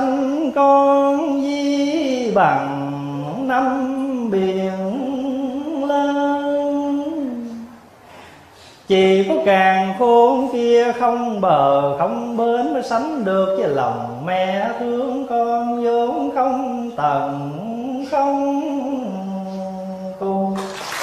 sanh con di bằng năm biển lớn. Chỉ có càn khôn kia không bờ không bến mới sánh được với lòng mẹ thương con vốn không tận không cùng.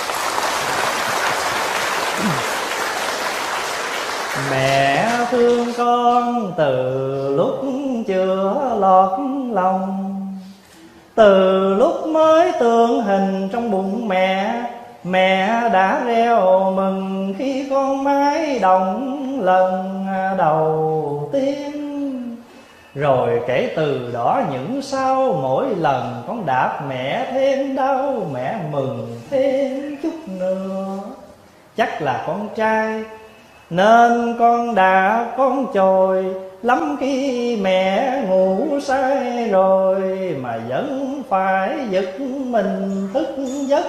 Mẹ thương con từ lúc chưa lọt lòng, từ lúc mới tượng hình trong bụng mẹ, mẹ đã reo mừng khi con mái đồng lần đầu tiên. Rồi kể từ đó những sau mỗi lần con đạp mẹ thêm đau, mẹ mừng thêm chút nữa. Chắc là con trai nên con đạp con chồi lắm khi mẹ ngủ say rồi, mà vẫn phải giật mình thức giấc.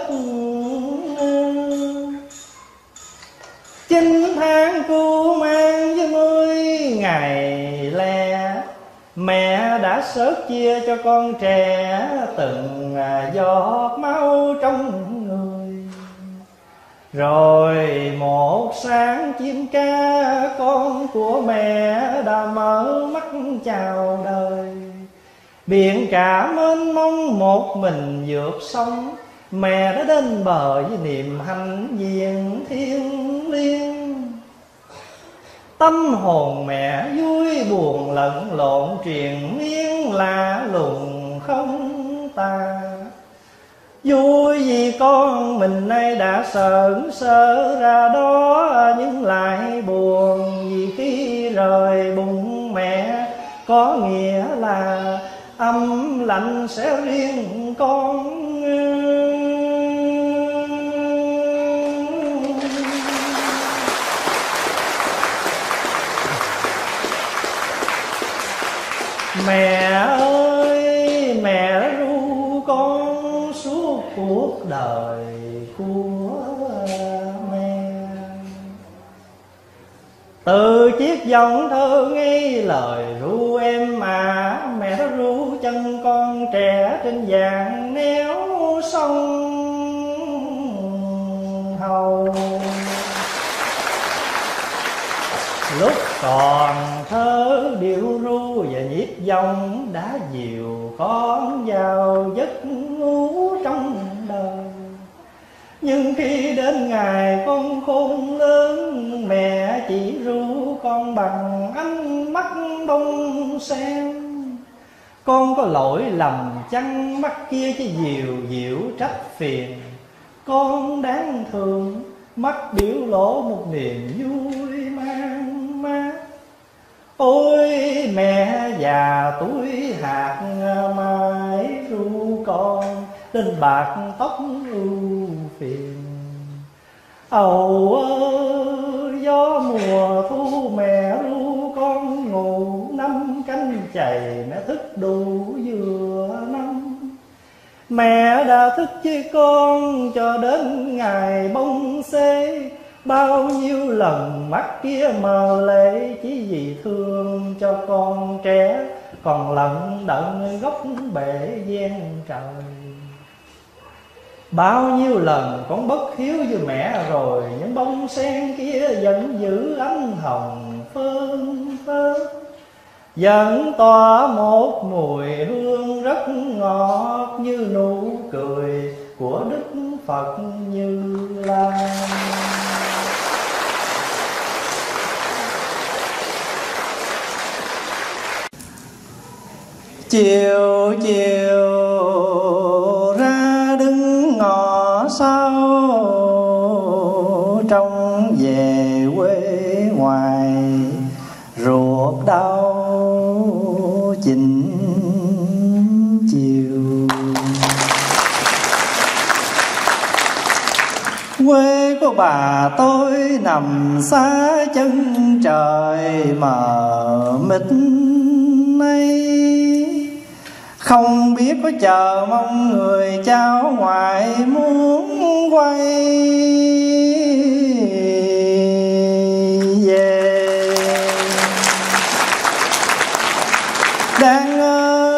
9 tháng cu mang với 10 ngày lẻ, mẹ đã sớt chia cho con trẻ từng giọt máu trong người. Rồi một sáng chim ca con của mẹ đã mở mắt chào đời. Biển cả mênh mông một mình vượt sông, mẹ đã đến bờ với niềm hạnh diện thiêng liêng. Tâm hồn mẹ vui buồn lẫn lộn triền miên lạ lùng không tà. Vui vì con mình nay đã sởn sơ ra đó, nhưng lại buồn vì khi rời bụng mẹ có nghĩa là âm lạnh sẽ riêng con. Mẹ ơi, mẹ đã ru con suốt cuộc đời của mẹ. Từ chiếc giọng thơ ngây lời ru em mà, mẹ đã ru chân con trẻ trên vàng néo sông Hầu. Lúc còn thơ điệu ru và nhịp dòng đã dìu con vào giấc ngủ trong đời. Nhưng khi đến ngày con khôn lớn, mẹ chỉ ru con bằng ánh mắt bông sen. Con có lỗi lầm chăng mắt kia chứ dịu dịu trách phiền. Con đáng thương mắt biểu lộ một niềm vui mang mát. Ôi mẹ già tuổi hạt mãi ru con lên bạc tóc ưu phiền. Ầu ơi gió mùa thu mẹ ru con ngủ, năm canh chày mẹ thức đủ vừa năm. Mẹ đã thức với con cho đến ngày bông xế. Bao nhiêu lần mắt kia mờ lệ chỉ vì thương cho con trẻ còn lận đận góc bể gian trời. Bao nhiêu lần con bất hiếu với mẹ rồi, những bông sen kia vẫn giữ ánh hồng phơn phớt, vẫn tỏa một mùi hương rất ngọt như nụ cười của Đức Phật Như Lai. Chiều chiều ra đứng ngõ sau, trong về quê ngoài ruột đau chỉnh chiều. Quê của bà tôi nằm xa chân trời mờ mịt nay, không biết có chờ mong người cháu ngoại muốn quay về. Đang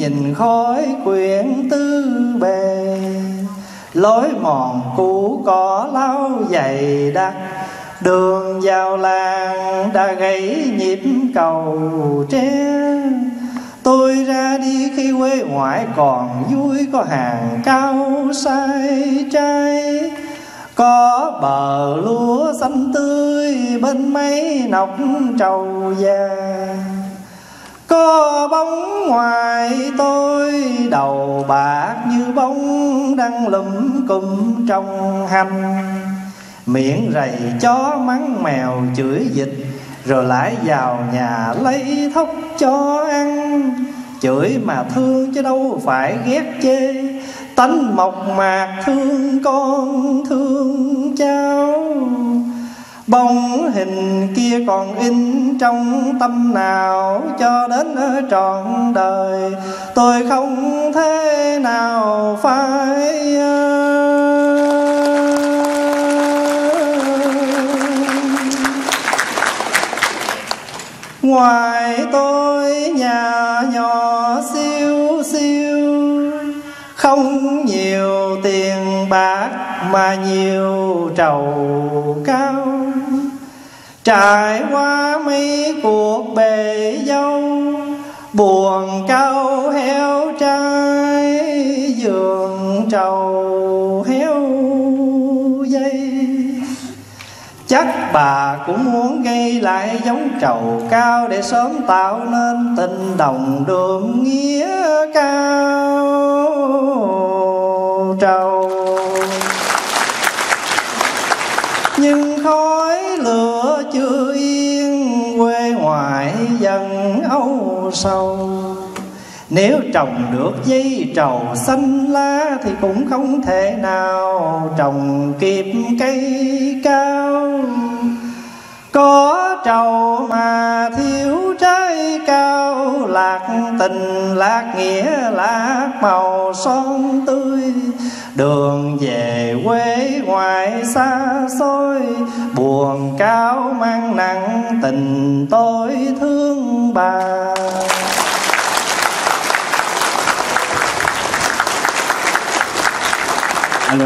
nhìn khói quyển tư bề, lối mòn cũ cỏ lau dày đặc, đường vào làng đã gãy nhịp cầu tre. Tôi ra đi khi quê ngoại còn vui, có hàng cao sai trái, có bờ lúa xanh tươi bên mấy nọc trầu vàng. Có bóng ngoài tôi đầu bạc như bóng đang lùm cùm trong hành, miệng rầy chó mắng mèo chửi dịch, rồi lại vào nhà lấy thóc cho ăn. Chửi mà thương chứ đâu phải ghét chê, tánh mộc mạc thương con thương cháu. Bóng hình kia còn in trong tâm nào cho đến trọn đời, tôi không thể nào phai. Ngoài tôi nhà nhỏ siêu siêu, không nhiều tiền bạc mà nhiều trầu cao. Trải qua mấy cuộc bề dâu, buồn cau héo trái, giường trầu héo dây. Chắc bà cũng muốn gây lại giống trầu cao, để sớm tạo nên tình đồng đượm nghĩa cao trầu. Nhưng khói lửa chưa yên, quê ngoại dần âu sầu. Nếu trồng được dây trầu xanh lá, thì cũng không thể nào trồng kịp cây cao. Có trầu mà thiếu trái cao, lạc tình lạc nghĩa lạc màu son tươi. Đường về quê ngoại xa xôi, buồn cao mang nặng tình tôi thương bà. Alo.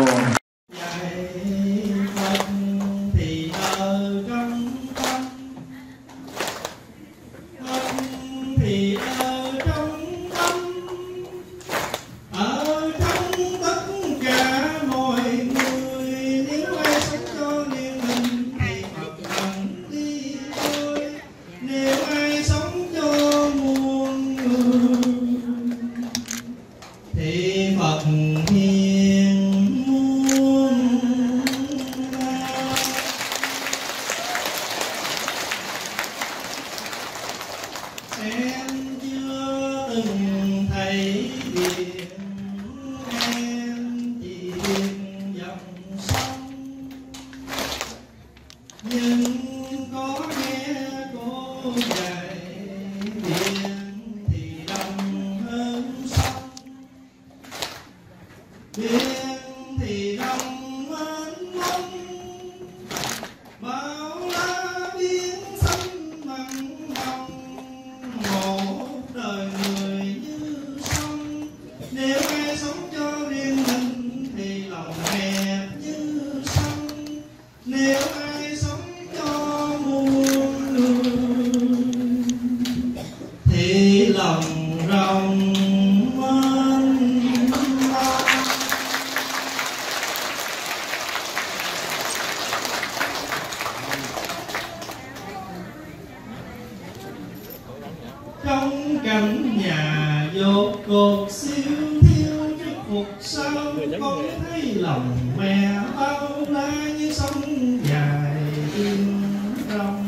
Trong cảnh nhà dột cột siêu thiêu trước phục sau, con thấy lòng mẹ bao la như sông dài yên rong.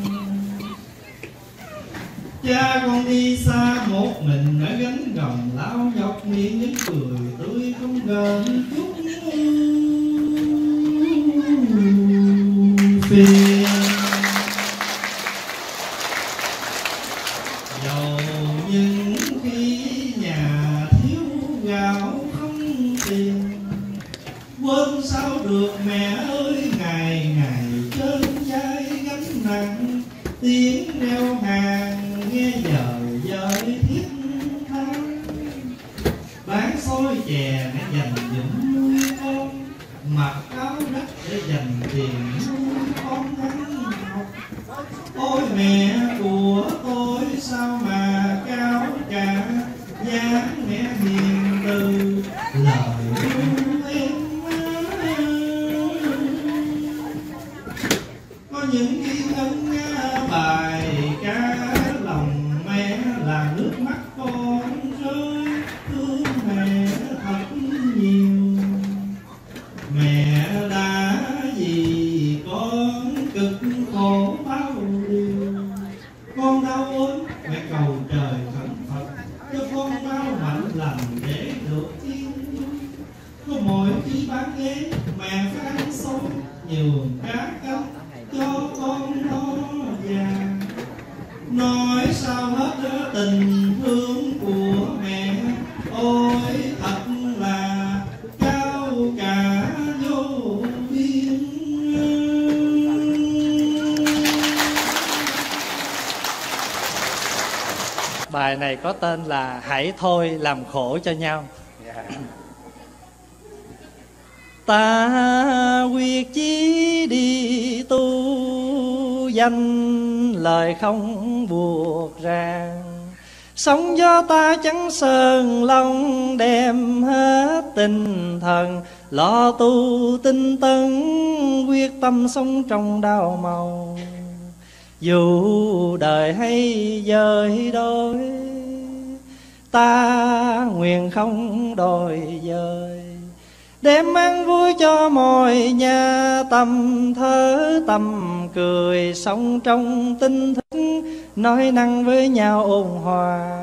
Cha con đi xa một mình ở gánh gồng lao dọc, miệng những cười tươi không gần chút phiền. Dầu những khi nhà thiếu gạo không tiền, quên sao được mẹ ơi, ngày ngày trên vai gánh nặng. Tiếng đeo hàng nghe dời dời thiết tha, chè để dành dụm nuôi con, mặc áo rách để dành tiền nuôi con ăn học. Ôi mẹ của tôi sao mà cao cả, dáng mẹ hiền từ lời ru em. Có những tiếng ân bài ca lòng mẹ là nước mắt con rơi, thương mẹ thật nhiều. Mẹ đã vì con cực khổ bao điều, con đau ốm mẹ cầu trời khẩn Phật cho con bao mạnh lành để được yên. Có mỗi khi bán ghế mẹ phải ăn xôi nhường cá cắm cho con nó già. Nói sao hết tình thương của mẹ, ôi thật là cao cả vô biên. Bài này có tên là Hãy thôi làm khổ cho nhau. Ta quyết chí đi tu danh, lời không buộc ràng. Sóng gió ta chẳng sơn lòng, đem hết tinh thần lo tu tinh tấn, quyết tâm sống trong đau màu. Dù đời hay dời đôi, ta nguyện không đòi dời. Đem mang vui cho mọi nhà, tâm thơ tâm cười, sống trong tinh thức, nói năng với nhau ôn hòa.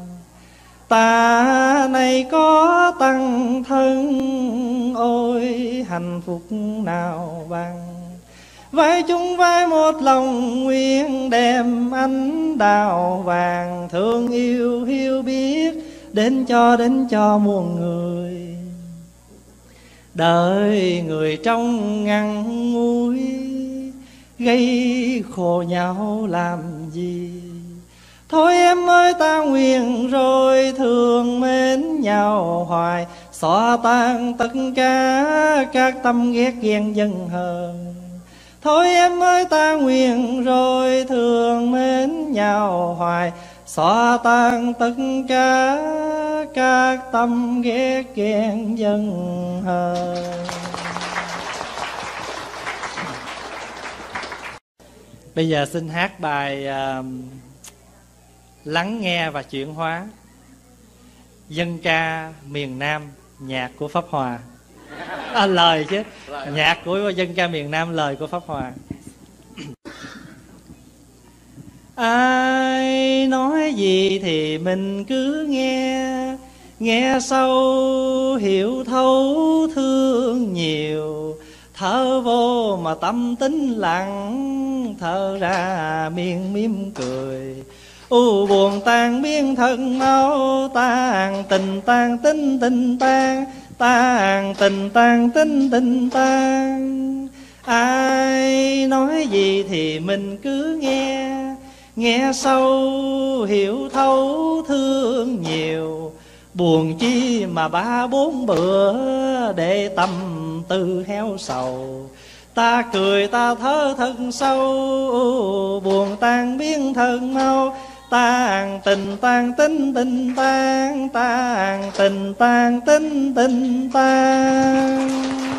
Ta này có tăng thân, ôi hạnh phúc nào bằng. Vai chung vai một lòng nguyện, đem ánh đào vàng thương yêu hiểu biết đến cho muôn người. Đời người trong ngăn nguy, gây khổ nhau làm gì. Thôi em ơi ta nguyện rồi, thương mến nhau hoài, xóa tan tất cả các tâm ghét ghen giận hờn. Thôi em ơi ta nguyện rồi, thương mến nhau hoài, xóa tan tất cả các tâm ghét ghen giận hờn. Bây giờ xin hát bài Lắng nghe và chuyển hóa, dân ca miền Nam, nhạc của Pháp Hòa. Lời chứ, nhạc của dân ca miền Nam, lời của Pháp Hòa. Ai nói gì thì mình cứ nghe, nghe sâu hiểu thấu thương nhiều. Thở vô mà tâm tính lặng, thở ra miệng mỉm cười. Buồn tan biến thân mau, tan tình tan tính tình tan, tan tình tan tính tình tan. Ai nói gì thì mình cứ nghe, nghe sâu hiểu thấu thương nhiều. Buồn chi mà 3-4 bữa, để tâm tư héo sầu. Ta cười ta thở thân sâu, buồn tan biến thân mau. Tan tình tan tính tình tan, tan tình tan tính tình tan.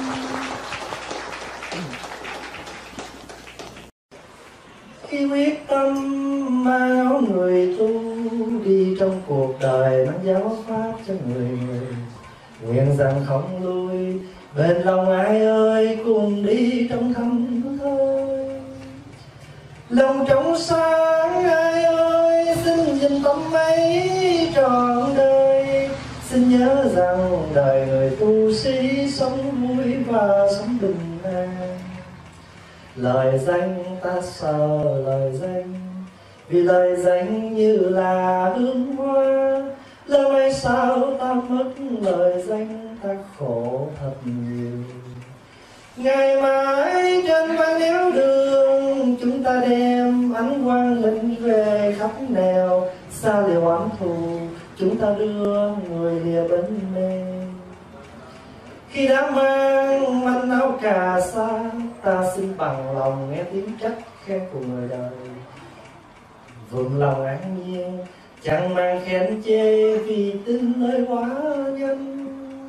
Khi quyết tâm mau người tu, đi trong cuộc đời mang giáo pháp cho người người. Nguyện rằng không lui, bên lòng ai ơi cùng đi trong thâm thôi. Lòng trong sáng ai ơi, xin dình tâm ấy trọn đời. Xin nhớ rằng đời người tu sĩ sống vui và sống bình an. Lời danh ta sợ lời danh, vì lời danh như là hương hoa. Lỡ may sao ta mất lời danh, ta khổ thật nhiều. Ngày mai trên ban néo đường, chúng ta đem ánh quang linh về khắp nẻo. xa liều oán thù, chúng ta đưa người lìa bên mê. Khi đã mang manh áo cà sa, ta xin bằng lòng nghe tiếng trách khen của người đời. Vượng lòng an nhiên, chẳng mang khen chê vì tin lời quá nhân.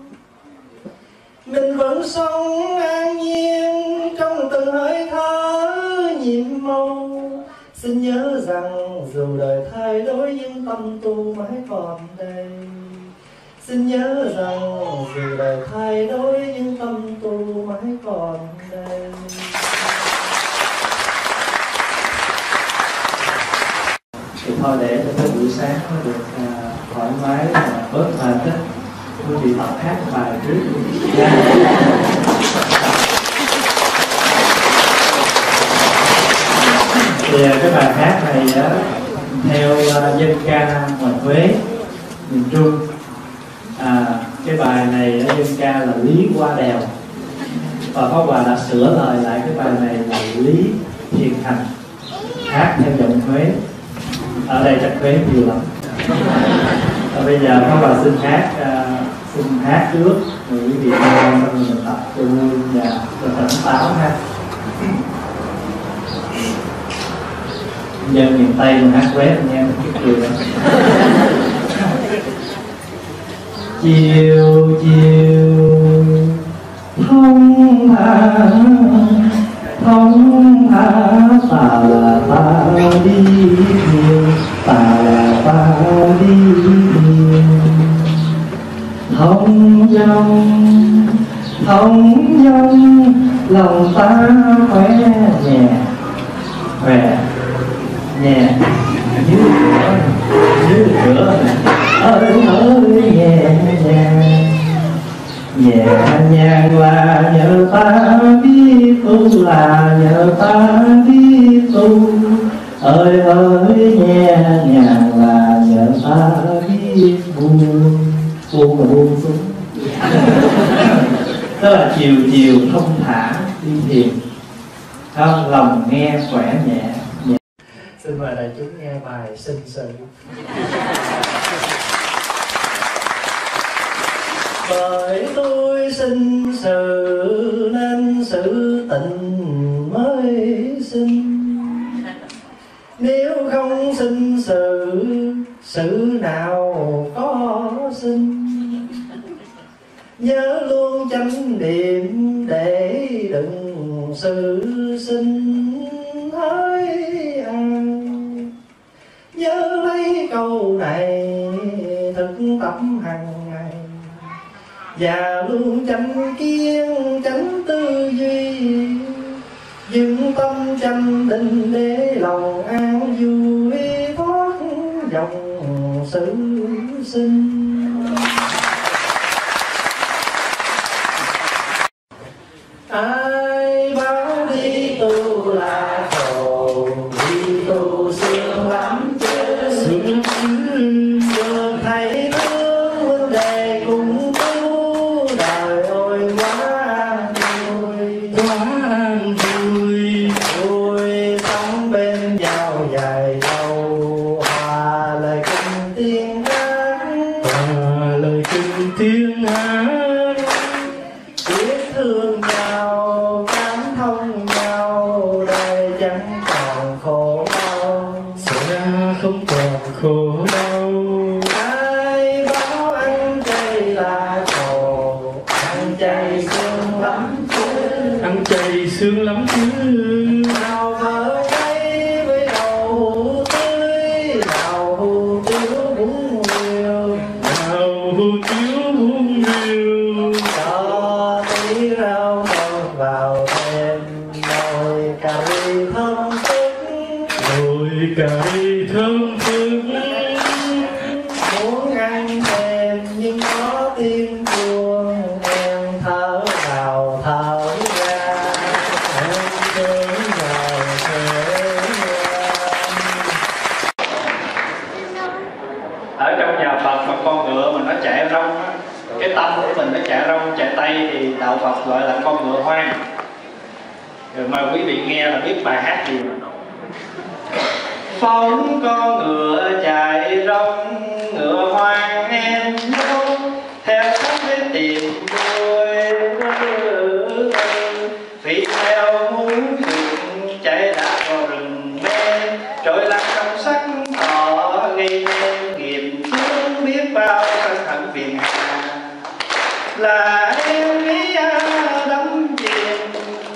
Mình vẫn sống an nhiên trong từng hơi thở nhiệm màu. Xin nhớ rằng dù đời thay đổi nhưng tâm tu mãi còn đây. Xin nhớ rằng dù đời thay đổi nhưng tâm tu mãi còn đây. Thì thôi để cho tới buổi sáng nó được thoải mái và bớt mệt đó, quý vị tập hát bài trước. Thì cái bài hát này đó, theo dân ca ngoài Huế, miền Trung. Cái bài này dân ca là Lý Qua Đèo, và Pháp Hòa đã sửa lời lại cái bài này là Lý Thiền Thành, hát theo giọng Huế. Ở đây chắc Huế nhiều lắm. Bây giờ Pháp Hòa xin hát trước, rồi quý vị mình tập cho vui và tỉnh táo ha. Dân miền Tây mình hát Huế mình nghe mình chút cười lắm. Chiều chiều thông thả ta là ta đi thiền, ta là ta đi thiền. Thông dong lòng ta khỏe nhẹ như lửa ơi nhẹ nhàng là nhờ ta biết tu, là nhờ ta biết tu. Ơi nhẹ nhàng là nhờ ta biết buông là buông xuống. Tức là chiều thông thả đi thiền, không lòng nghe khỏe nhẹ. Xin mời đại chúng nghe bài Sinh Sự. Bởi tôi sinh sự nên sự tình mới sinh. Nếu không sinh sự nào có sinh. Nhớ luôn chánh niệm để đừng sự sinh hỡi an. Nhớ lấy câu này thực tập hàng ngày, và luôn chánh kiến chánh tư duy. Dừng tâm chánh định để lòng an vui thoát dòng sự sinh. Ai bảo đi tu là khổ, đi tu sướng lắm chứ, sướng được thầy thương huynh đệ cùng tu. Đời ơi quá vui, vui sống bên nhau dài lâu. Hòa lời kinh tiếng hát, biết thương nhau, cảm thông nhau. Đời chẳng còn khổ đau, sẽ không còn khổ đau. ai bảo ăn chay là khổ, ăn chay sướng lắm chứ, Ăn chay sướng lắm chứ. nào vợ ấy với đầu hũ tươi, nào hủ tiếu bún riêu, Nào hủ tiếu bún riêu, cho tí rau thơm vào thêm, nồi cà ri thơm phức. rồi cà ri thơm phức. Muốn ăn thêm nhưng có tiếng chuông, em thở vào thở ra, em thở vào thở ra. Ở trong nhà Phật mà con ngựa mà nó chạy rong á, cái tâm của mình nó chạy rong chạy tay thì đạo Phật gọi là con ngựa hoang. Rồi mà quý vị nghe là biết bài hát gì. phóng con ngựa chạy rong, ngựa hoang em nhốt theo sát với tìm đuôi. Vì theo muốn rừng chạy đã vào rừng mê, trôi lăn trong sắc thọ gây nên nghiệp chướng biết bao sân hận phiền hà. Là em nghĩ đắm chìm,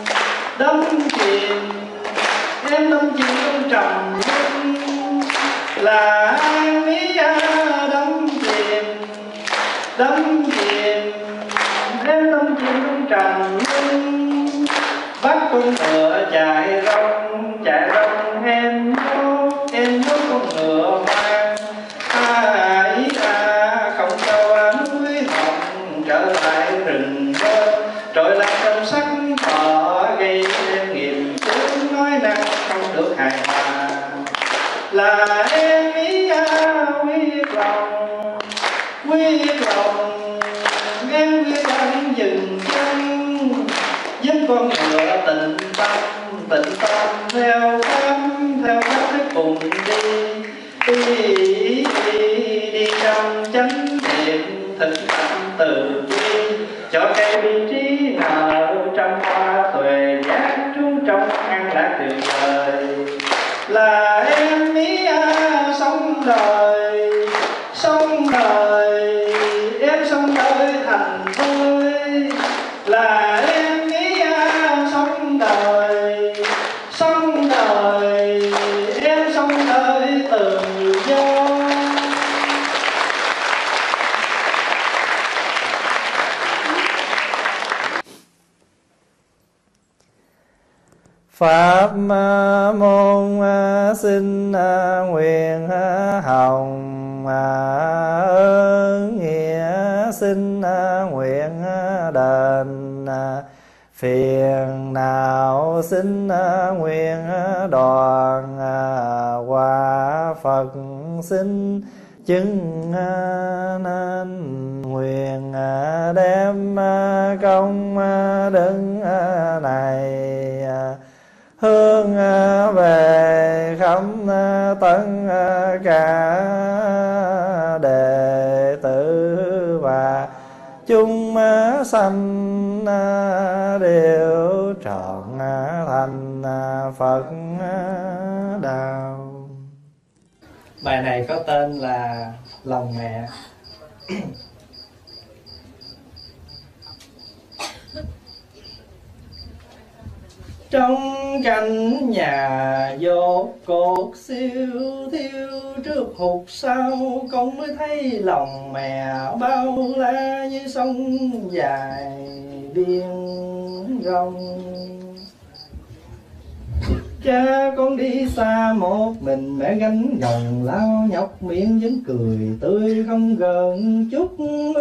em đắm chìm trong trầm luân. Là em nghĩ đắm chìm, em đắm chìm trong trầm luân. Bắt con ngựa chạy rong em nhốt con ngựa hoang. Không cho núi hồng trở lại rừng mơ, trôi lăn trong sắc thọ gây nên nghiệp chướng nói năng không được hài hòa. Là em ý quyết lòng, em quyết lòng dừng chân, giúp con ngựa tịnh tâm theo pháp thức cùng đi trong chánh niệm thực tâm từ bi, cho cây bi trí nở trong hoa tuệ giác trú trong an lạc tuyệt vời. Là em ý sống đời, em sống đời thành tôi. Là em nghĩ sống đời, em sống đời tự do. Pháp môn xin nguyện hồng ơn nghĩa, xin nguyện đền phiền não, xin nguyện đoàn quả Phật xin chứng nên nguyện đem công đức này hướng về khắp tất cả đệ tử và chúng sanh đều trọn thành Phật đạo. Bài này có tên là Lòng Mẹ. Trong căn nhà dột cột siêu thiêu, trước hụt sau con mới thấy lòng mẹ bao la như sông dài biển rộng. Cha con đi xa một mình, mẹ gánh gồng lao nhọc, miệng vẫn cười tươi không gợn chút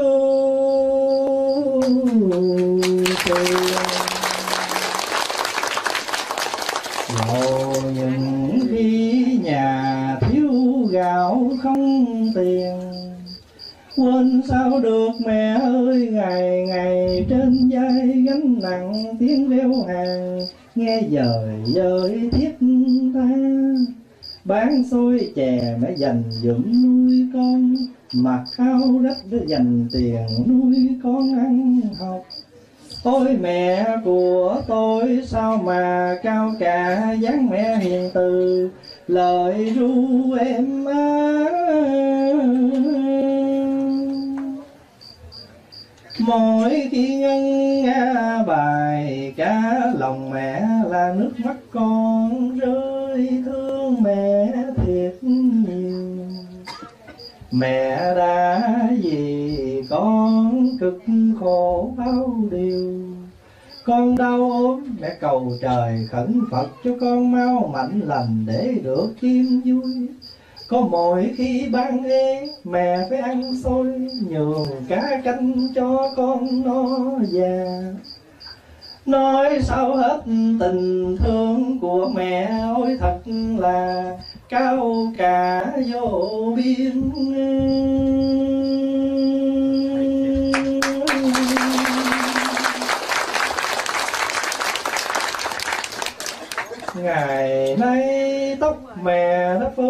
ưu phiền. Ngồi những khi nhà thiếu gạo không tiền, quên sao được mẹ ơi, ngày ngày trên vai gánh nặng tiếng reo hàng, nghe dời thiết tha. Bán xôi chè mẹ dành dụm nuôi con, mặc áo rách để dành tiền nuôi con ăn học. Ôi mẹ của tôi sao mà cao cả, dáng mẹ hiền từ lời ru em Mỗi khi ngân bài ca lòng mẹ là nước mắt con rơi, thương mẹ thiệt nhiều. Mẹ đã vì con cực khổ bao điều, con đau ốm mẹ cầu trời khẩn Phật cho con mau mạnh lành để được yên vui. Có mỗi khi ban đêm mẹ phải ăn xôi, nhường cá canh cho con nó già. Nói sao hết tình thương của mẹ, ôi thật là cao cả vô biên. Ngày nay tóc mẹ đã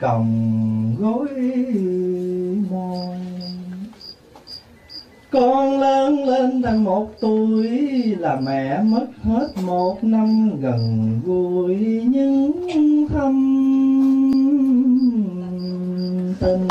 còng gối môi. Con lớn lên thành 1 tuổi là mẹ mất hết 1 năm gần gũi những thâm tình.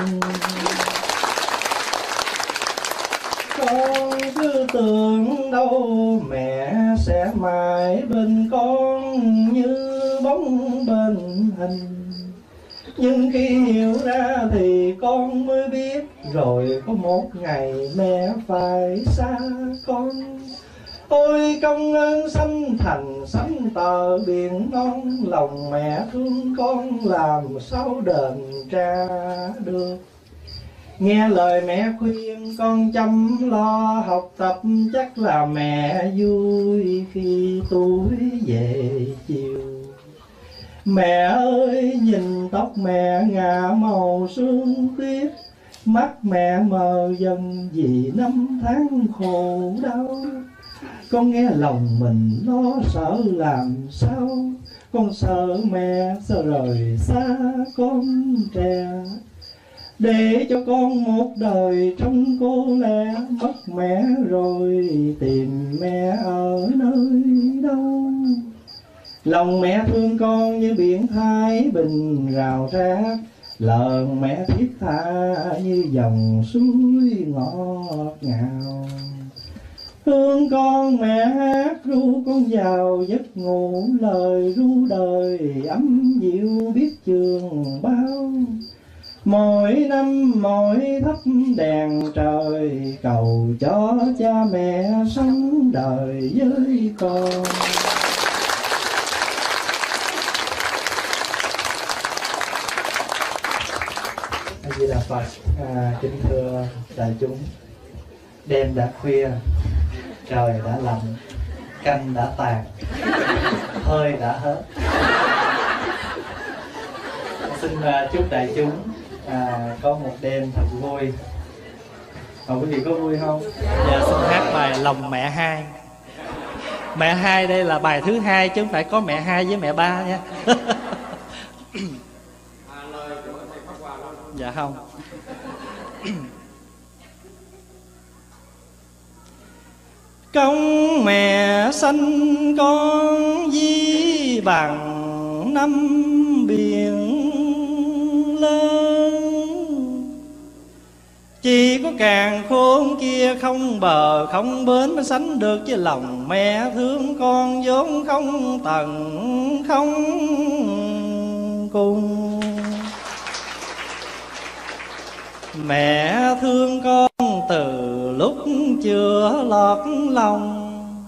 Con cứ tưởng đâu mẹ sẽ mãi bên con như bóng bên hình, nhưng khi hiểu ra thì con mới biết rồi có một ngày mẹ phải xa con. Ôi công ơn sanh thành sánh tờ biển non, lòng mẹ thương con làm sao đền trả được. Nghe lời mẹ khuyên con chăm lo học tập, chắc là mẹ vui khi tuổi về chiều. Mẹ ơi nhìn tóc mẹ ngả màu sương tuyết, mắt mẹ mờ dần vì năm tháng khổ đau. Con nghe lòng mình lo sợ làm sao, con sợ mẹ sợ rời xa con trẻ. Để cho con một đời trong cô lẻ, mất mẹ rồi tìm mẹ ở nơi đâu. Lòng mẹ thương con như biển Thái Bình rào rác, lời mẹ thiết tha như dòng suối ngọt ngào. Thương con mẹ hát ru con vào giấc ngủ, lời ru đời ấm dịu biết trường bao. Mỗi năm mỗi thắp đèn trời, cầu cho cha mẹ sống đời với con. A Di Đà Phật. Kính thưa đại chúng, đêm đã khuya, trời đã lạnh, canh đã tàn, hơi đã hết. Xin chúc đại chúng có một đêm thật vui. Còn quý vị có vui không? Giờ xin hát bài Lòng Mẹ Hai. Mẹ Hai đây là bài thứ 2 chứ không phải có mẹ 2 với mẹ 3 nha. Dạ không. Công mẹ sanh con di bằng năm biển lớn, chỉ có càng khôn kia không bờ không bến mới sánh được với lòng mẹ thương con vốn không tận không cùng. Mẹ thương con từ lúc chưa lọt lòng,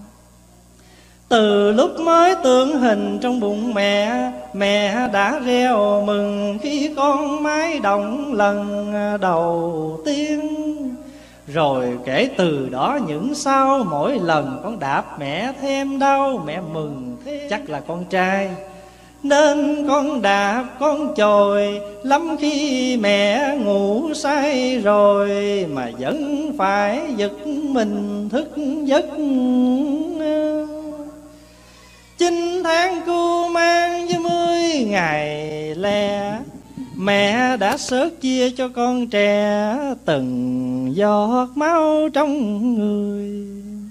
từ lúc mới tưởng hình trong bụng mẹ, mẹ đã reo mừng khi con mái đồng lần đầu tiên. Rồi kể từ đó những sau mỗi lần con đạp mẹ thêm đau, mẹ mừng chắc là con trai nên con đạp con chồi lắm khi mẹ ngủ say rồi, mà vẫn phải giật mình thức giấc. 9 tháng cu mang với 10 ngày lẻ, mẹ đã sớt chia cho con trẻ từng giọt máu trong người.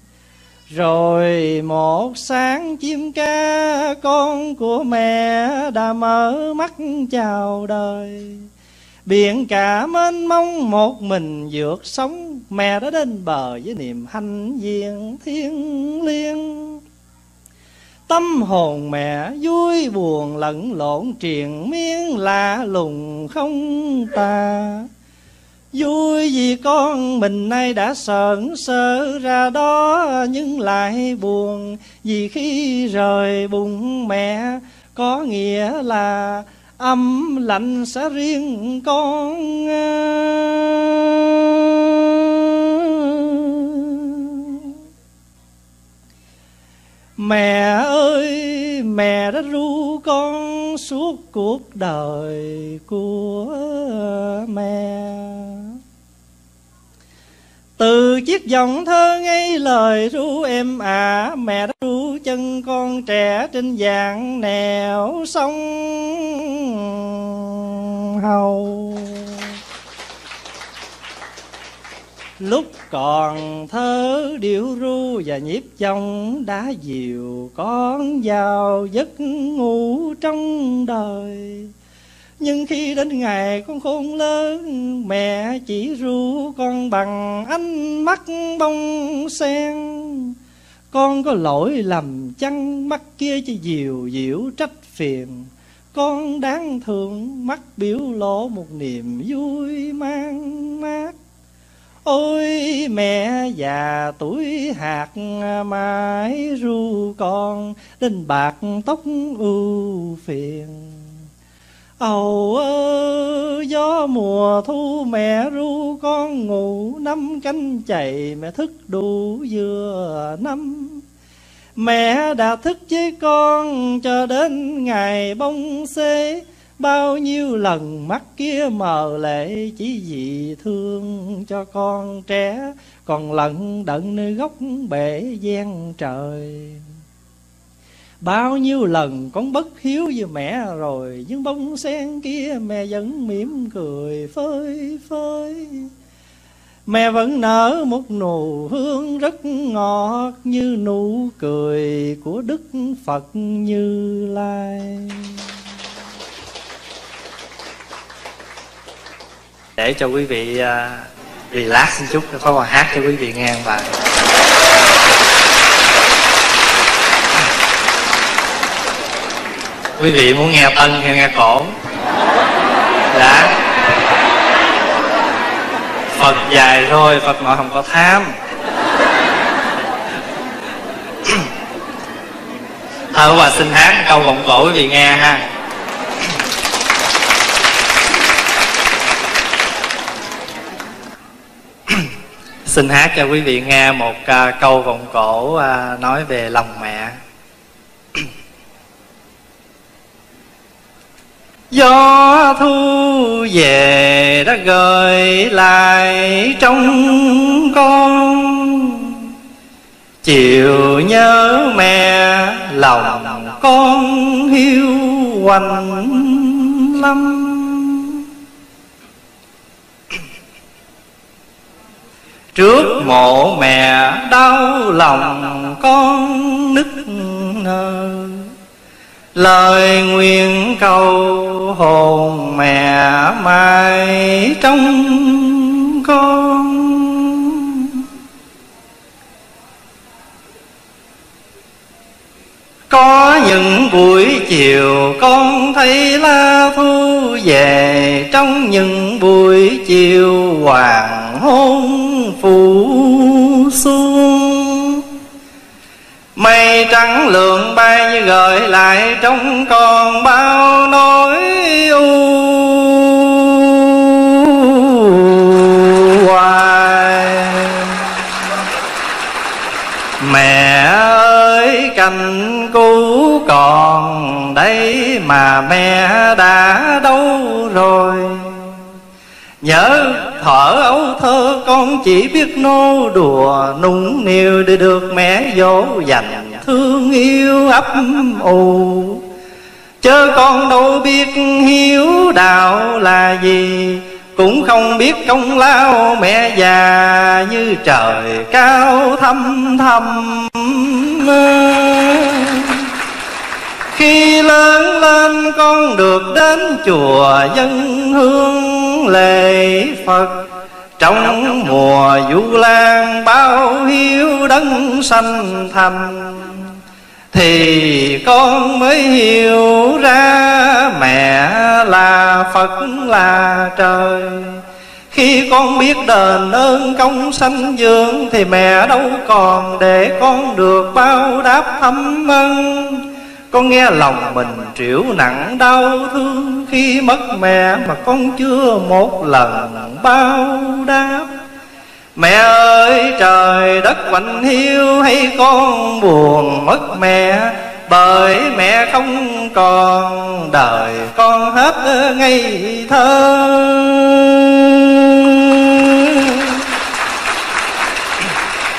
Rồi một sáng chim ca con của mẹ đã mở mắt chào đời. Biển cả mênh mông một mình vượt sóng, mẹ đã đến bờ với niềm hạnh diện thiêng liêng. Tâm hồn mẹ vui buồn lẫn lộn triền miên lạ lùng không tà. Vui vì con mình nay đã sờn sơ ra đó, nhưng lại buồn vì khi rời bụng mẹ có nghĩa là âm lạnh sẽ riêng con. Mẹ ơi, mẹ đã ru con suốt cuộc đời của mẹ. Từ chiếc giọng thơ ngây lời ru êm ả, mẹ đã ru chân con trẻ trên dạng nẻo sông hầu. Lúc còn thơ điệu ru và nhịp dòng đã dìu con vào giấc ngủ trong đời. Nhưng khi đến ngày con khôn lớn, mẹ chỉ ru con bằng ánh mắt bông sen. Con có lỗi lầm chăng, mắt kia chỉ dìu dĩu trách phiền. Con đáng thương mắt biểu lộ một niềm vui mang mát. Ôi mẹ già tuổi hạt mãi ru con, đến bạc tóc ưu phiền. Ầu ơ gió mùa thu mẹ ru con ngủ, năm canh chày mẹ thức đủ vừa năm. Mẹ đã thức với con cho đến ngày bông xế. Bao nhiêu lần mắt kia mờ lệ, chỉ vì thương cho con trẻ còn lận đận nơi góc bể gian trời. Bao nhiêu lần con bất hiếu với mẹ rồi, nhưng bông sen kia mẹ vẫn mỉm cười phơi phới. Mẹ vẫn nở một nụ hương rất ngọt, như nụ cười của Đức Phật Như Lai. Để cho quý vị relax một chút, có bài hát cho quý vị nghe một bài. Quý vị muốn nghe tân hay nghe cổ? Dạ. Phật dài thôi, Phật nội không có tham. Thôi bà xin hát câu vọng cổ quý vị nghe ha. Xin hát cho quý vị nghe một câu vọng cổ nói về lòng mẹ. Gió thu về đã gợi lại trong con, chiều nhớ mẹ lòng con hiu quạnh lắm. Trước mộ mẹ đau lòng con nức nở, lời nguyện cầu hồn mẹ mãi trong con. Có những buổi chiều con thấy lá thu về, trong những buổi chiều hoàng hôn phủ xuống. Mây trắng lượn bay như gợi lại trong con bao nỗi u hoài. Mẹ ơi cành cũ còn đây mà mẹ đã đâu rồi. Nhớ thuở ấu thơ con chỉ biết nô đùa nũng nịu để được mẹ dỗ dành thương yêu ấp ù. Chớ con đâu biết hiếu đạo là gì, cũng không biết công lao mẹ già như trời cao thăm thăm. Khi lớn lên con được đến chùa dân hương lễ Phật, trong mùa Vu Lan báo hiếu đấng sanh thành, thì con mới hiểu ra mẹ là Phật là trời. Khi con biết đền ơn công sanh dưỡng, thì mẹ đâu còn để con được báo đáp thâm ân. Con nghe lòng mình trĩu nặng đau thương, khi mất mẹ mà con chưa một lần báo đáp. Mẹ ơi trời đất quạnh hiu, hay con buồn mất mẹ, bởi mẹ không còn đời con hết ngây thơ.